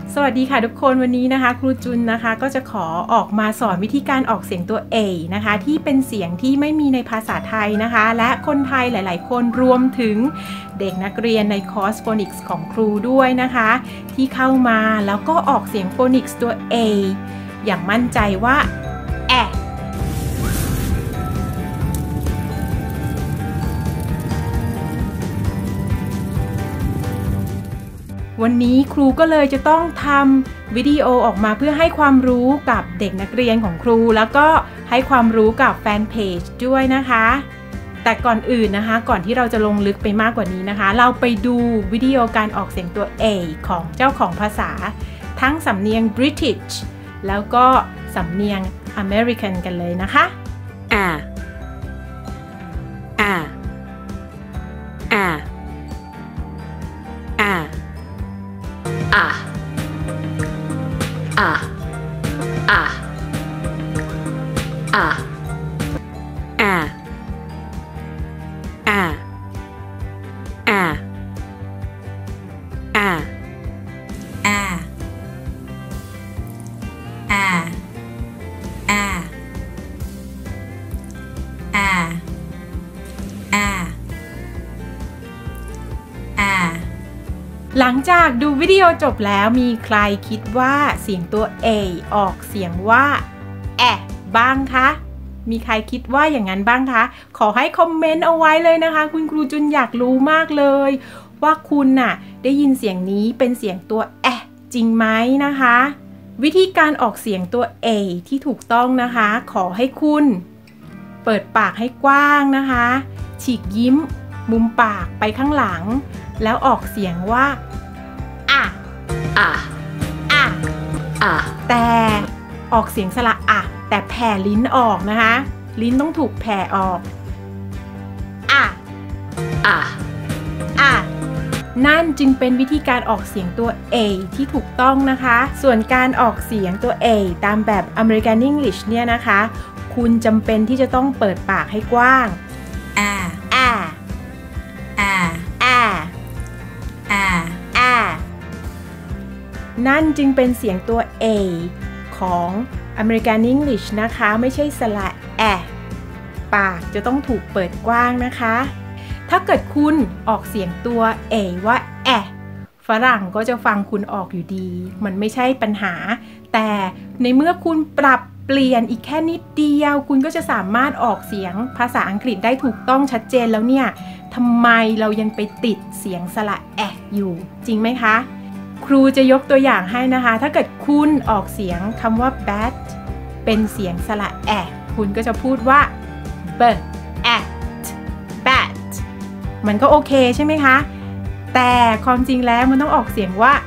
สวัสดีค่ะทุกคนวันนี้นะคะครูจุนนะคะก็จะขอออกมาสอนวิธีการออกเสียงตัว A นะคะที่เป็นเสียงที่ไม่มีในภาษาไทยนะคะและคนไทยหลายๆคนรวมถึงเด็กนักเรียนในคอร์ส Phonics ของครูด้วยนะคะที่เข้ามาแล้วก็ออกเสียง Phonics ตัว A อย่างมั่นใจว่าแอะวันนี้ครูก็เลยจะต้องทำวิดีโอออกมาเพื่อให้ความรู้กับเด็กนักเรียนของครูแล้วก็ให้ความรู้กับแฟนเพจด้วยนะคะแต่ก่อนอื่นนะคะก่อนที่เราจะลงลึกไปมากกว่านี้นะคะเราไปดูวิดีโอการออกเสียงตัว A ของเจ้าของภาษาทั้งสำเนียง British แล้วก็สำเนียง American กันเลยนะคะหลังจากดูวิดีโอจบแล้วมีใครคิดว่าเสียงตัว A ออกเสียงว่าแอะบ้างคะมีใครคิดว่าอย่างนั้นบ้างคะขอให้คอมเมนต์เอาไว้เลยนะคะคุณครูจุนอยากรู้มากเลยว่าคุณน่ะได้ยินเสียงนี้เป็นเสียงตัวแอะจริงไหมนะคะวิธีการออกเสียงตัว A ที่ถูกต้องนะคะขอให้คุณเปิดปากให้กว้างนะคะฉีกยิ้มมุมปากไปข้างหลังแล้วออกเสียงว่าแต่ออกเสียงสระอะแต่แผ่ลิ้นออกนะคะลิ้นต้องถูกแผ่ออกนั่นจึงเป็นวิธีการออกเสียงตัว A ที่ถูกต้องนะคะส่วนการออกเสียงตัว A ตามแบบ American English เนี่ยนะคะคุณจำเป็นที่จะต้องเปิดปากให้กว้างนั่นจึงเป็นเสียงตัว A ของ American English นะคะไม่ใช่สระแอะปากจะต้องถูกเปิดกว้างนะคะถ้าเกิดคุณออกเสียงตัว A ว่าแอะฝรั่งก็จะฟังคุณออกอยู่ดีมันไม่ใช่ปัญหาแต่ในเมื่อคุณปรับเปลี่ยนอีกแค่นิดเดียวคุณก็จะสามารถออกเสียงภาษาอังกฤษได้ถูกต้องชัดเจนแล้วเนี่ยทำไมเรายังไปติดเสียงสระแอะอยู่จริงไหมคะครูจะยกตัวอย่างให้นะคะถ้าเกิดคุณออกเสียงคำว่า bat เป็นเสียงสระแอะคุณก็จะพูดว่า bat มันก็โอเคใช่ไหมคะแต่ความจริงแล้วมันต้องออกเสียงว่า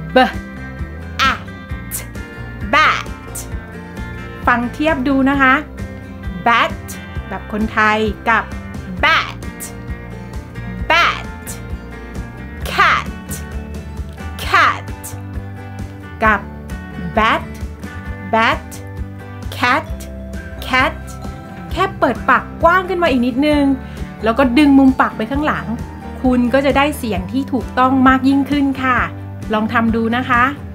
bat ฟังเทียบดูนะคะ bat แบบคนไทยกับ batกับ bat cat แค่เปิดปากกว้างขึ้นมาอีกนิดนึงแล้วก็ดึงมุมปากไปข้างหลังคุณก็จะได้เสียงที่ถูกต้องมากยิ่งขึ้นค่ะลองทำดูนะคะ